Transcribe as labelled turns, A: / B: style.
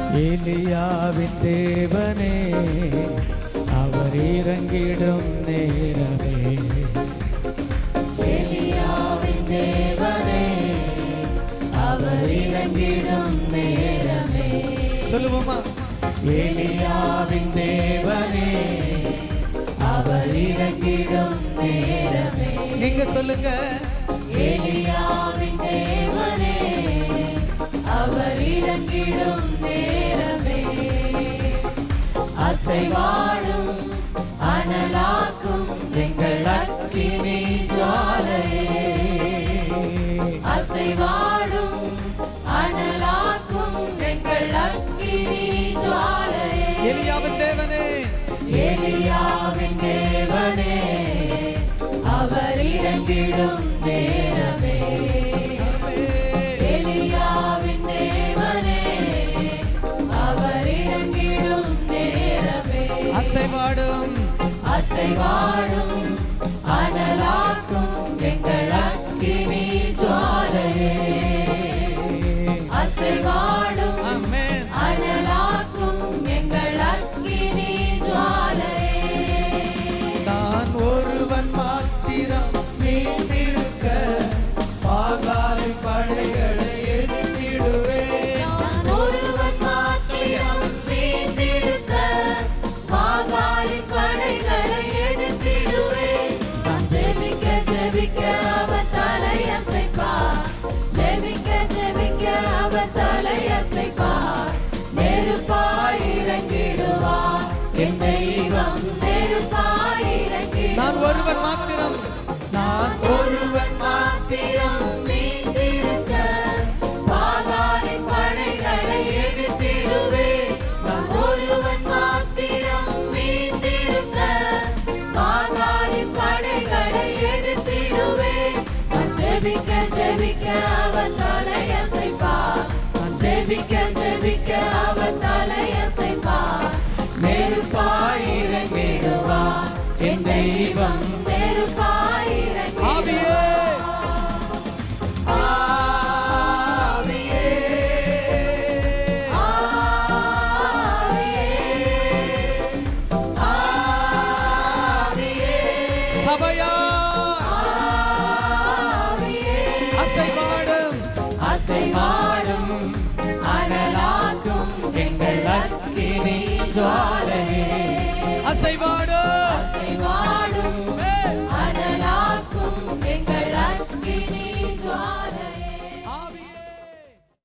A: எலியாவின் தேவனே அவர் இறங்கிடும் நேரமே.
B: எலியாவின் தேவனே அவர் இறங்கிடும் நேரமே.
A: சொல்லுவோமா?
B: எலியாவின் தேவனே அவர் இறங்கிடும் நேரமே.
A: நீங்க சொல்லுங்க.
B: எலியாவின் தேவனே அவர் இறங்கிடும் நேரமே. அசைவாடும் அனலாக்கும் எங்கள் அக்கினி ஜுவாலையே. அசைவாடும் அனலாக்கும் எங்கள் அக்கினி ஜுவாலையே.
A: எலியாவின் தேவனே,
B: எலியாவின் தேவனே அவர் இறங்கிடும் நேரமே. எலியாவின் தேவனே அவர் இறங்கிடும் நேரமே.
A: அசைவாடும்
B: அசைவாடும் அனலாக்கும் எங்கள் அக்கினி ஜுவாலையே. அசைவாடும் அனலாக்கும் எங்கள் அக்கினி ஜுவாலையே.
A: நான் ஒருவன் மாத்திரம் மீண்டிருக்க பாகாலின் படைகளை எதிர்த்திடுவேன்.
B: நான் ஒருவன் மாத்திரம் மீண்டிருக்க பாகாலின் படைகளை எதிர்த்திடுவேன். நான் ஜெபிக்க ஜெபிக்க அவர் தலையசைப்பார். ஜெபிக்க ஜெபிக்க அவர் தலையசைப்பார். நெருப்பாய் இறங்கிடுவார் என் தெய்வம். நெருப்பாய் இறங்கிடுவார்.
A: நான் ஒருவன் மாத்திரம், நான்
B: ஒருவன் மாத்திரம் மீண்டிருக்க பாகாலின் படைகளை எதிர்த்திடுவேன். நான் ஒருவன் மாத்திரம் மீண்டிருக்க பாகாலின் படைகளை எதிர்த்திடுவேன். நான் ஜெபிக்க ஜெபிக்க அவர் தலையசைப்பார். நான் ஜெபிக்க ஜெபிக்க அவர் தலையசைப்பார். நெருப்பாய் இறங்கிடுவார் என் தெய்வம். நெருப்பாய்
A: ஆவியே,
B: ஆவியே ஆவியே ஆவியே
A: சபையா
B: ஆவியே.
A: அசைவாடும்
B: அசைவாடும் அனலாக்கும் எங்கள் அக்கினி ஜுவாலையே.
A: அசைவாடும்